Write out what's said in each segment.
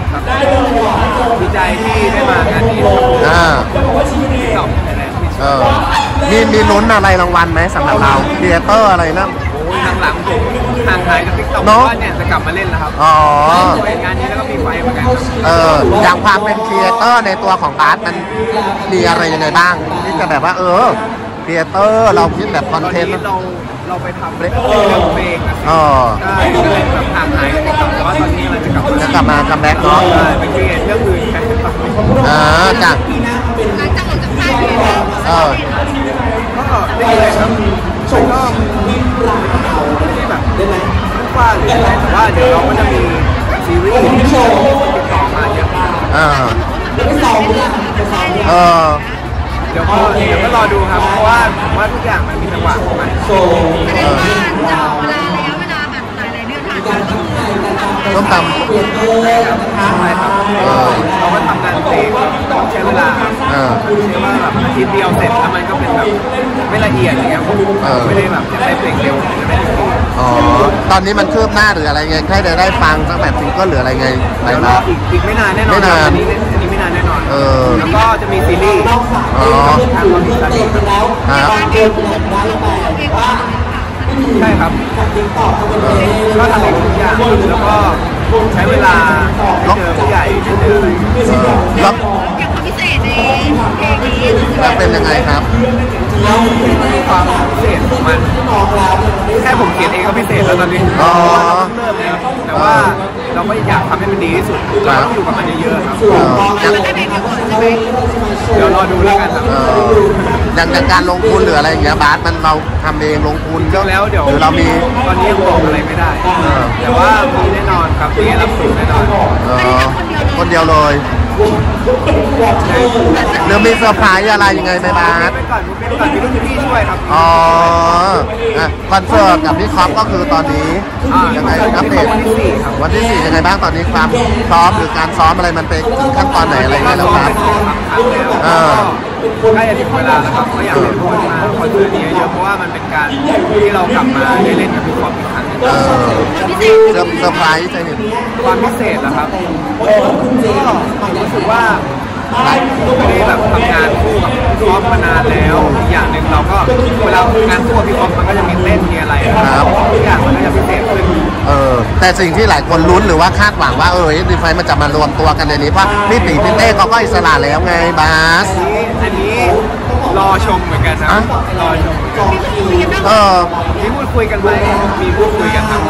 ครับดีใจที่ได้มางานนี้ตอบมีลุ้นอะไรรางวัลไหมสำหรับเราครีเอเตอร์อะไรนะโอ้ยหลังผมห่างหายกับติ๊กต็อกเพราะว่าเนี่ยจะกลับมาเล่นแล้วครับงานนี้แล้วก็มีไฟเหมือนกันอย่างความเป็นครีเอเตอร์ในตัวของบาสมันมีอะไรยังไงบ้างที่จะแบบว่าครีเอเตอร์เราคิดแบบคอนเทนต์เราไปทำเรื่องเพลงใช่แบบห่างหายกับติ๊กต็อกแต่ว่าตอนนี้เราจะกลับมาคัมแบ็กเนาะไปครีเอทเรื่องอื่นแทนติ๊กต็อกจ้ะหลังจากออกจากค่ายเลยก็ได้เลยครับก็ไม่ได้แบบว่าหรืออะไรแต่ว่าเดี๋ยวเราก็จะมีซีรีส์ติดต่อมาเยอะเดี๋ยวก็รอดูครับเพราะว่าผมว่าทุกอย่างมันมีจังหวะของมันแสดงว่าจะออกเวลาระยะเวลาแบบหลายเดือนผ่านไปต้องทำใช่ครับเราก็ทำงานเพลงต้องใช้เวลาใช่ว่าแบบอาทิตย์เดียวเสร็จแล้วมันก็เป็นแบบไม่ละเอียดอย่างเงี้ยไม่ได้แบบอยากได้เพลงเร็วจะได้ตอนนี้มันคืบหน้าหรืออะไรไงแค่ได้ฟังสักแบบซิงเกิลหรืออะไรไงไปมาอีกไม่นานแน่นอนอันนี้ไม่นานแน่นอนแล้วก็จะมีซีรีส์ทางวันที่ใช่ครับก็ทำเองทุกอย่างแล้วก็ใช้เวลาเจอผู้ใหญ่เจอแล้วอย่างความพิเศษในเพลงนี้แล้วเป็นยังไงครับความพิเศษของมันแค่ผมเขียนเองก็พิเศษแล้วตอนนี้เริ่มแล้วแต่ว่าเราก็อยากทำให้มันดีที่สุดเราต้องอยู่กับมันเยอะๆครับเดี๋ยวรอดูแล้วกันครับอย่างการลงทุนหรืออะไรอย่างเงี้ยบาสมันเราทำเองลงทุนก็แล้วเดี๋ยวเรามีตอนนี้ยังบอกอะไรไม่ได้แต่ว่ามีแน่นอนครับมีรับสูงแน่นอนคนเดียวเลยหรือมีเซอร์ไพรส์อะไรยังไงไหมบาสไปก่อนมีรุ่นพี่ช่วยครับคอนเสิร์ตกับพี่คอปก็คือตอนนี้ยังไงอัปเดตวันที่ 4ยังไงบ้างตอนนี้ความซ้อมหรือการซ้อมอะไรมันเป็นขั้นตอนไหนอะไรเงี้ยแล้วครับใกล้จะถึงเวลาแล้วครับก็อยากให้ทุกคนมาคอนเสิร์ตนี้เยอะเพราะว่ามันเป็นการที่เรากลับมาได้เล่นกับพี่คอปอีกครั้งเซอร์ไพรส์จะเห็นความพิเศษนะครับก็รู้สึกว่าไม่ได้แบบทำงานคู่กับพี่คอปมานานแล้วอีกอย่างหนึ่งเราก็เวลางานคู่กับพี่คอปมันก็จะมีเต้นมีอะไรทุกอย่างมันก็จะพิเศษขึ้นแต่สิ่งที่หลายคนลุ้นหรือว่าคาดหวังว่าดีไฟมันจะมารวมตัวกันในนี้เพราะพี่ตีพี่เต้เขาก็อิสระแล้วไงบาสอันนี้รอชมเหมือนกันนะรอชมมีพูดคุยกันไหมมีพูดคุยกันครับ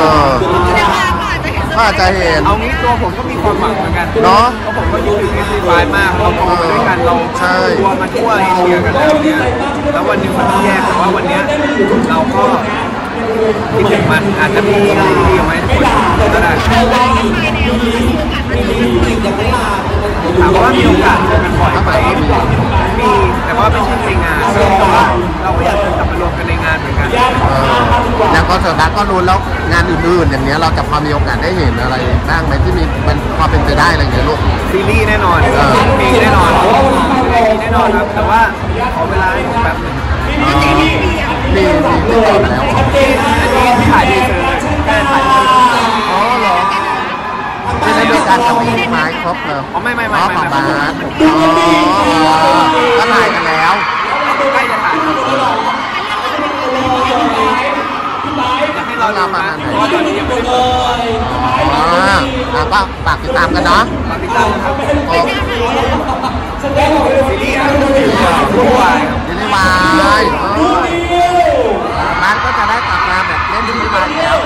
ก็อาจจะเห็นเอางี้ตัวผมก็มีความหวังเหมือนกันเนาะเพราะผมก็ยุ่งอยู่ในซีรีส์มากเราทำด้วยกันเราตัวมาทั่วเอเชียกันแล้วเนี่ยแล้ววันนึงมันต้องแยกแต่ว่าวันนี้เราก็คิดถึงมันอาจจะมีอะไรดีๆไหมทุกคนก็ได้ถามว่ามีโอกาสเจอกันบ่อยไหมมีแต่ว่าไม่ใช่ในงานแต่ว่าเราก็อยากจะกลับมารวมกันในงานเหมือนกันอย่างคอนเสิร์ตก็รู้แล้วงานอื่นๆอย่างเงี้ยเราจะพอมีโอกาสได้เห็นอะไรบ้างไหมที่มีมันพอเป็นไปได้อะไรอย่างเงี้ยลูกซีรีส์แน่นอนมีแน่นอนแน่นอนครับแต่ว่าขอเวลาแบบมีมาแล้วถ่ายดีเจอแค่ถ่ายเหรอไม่ได้มีการทำไม้ครบเลยไม่ของบาสก็ถ่ายกันแล้วใกล้จะถ่ายให้เราทำมาเพราะตอนนี้ยังไม่ได้ก็ฝากติดตามกันเนาะฝากติดตามนะครับซีรีส์วายร้านก็จะได้กลับมาแบบเล่นที่บ้านแล้ว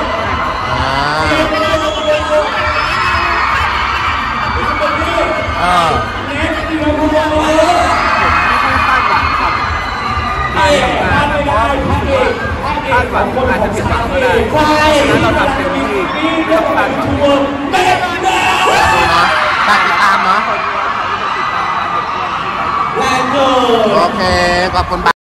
คาดหวังอาจจะผิดหวังก็ได้ถ้าเราทำเต็มที่ไม่ต้องคาดหวังฝากติดตามเนาะโอเคขอบคุณ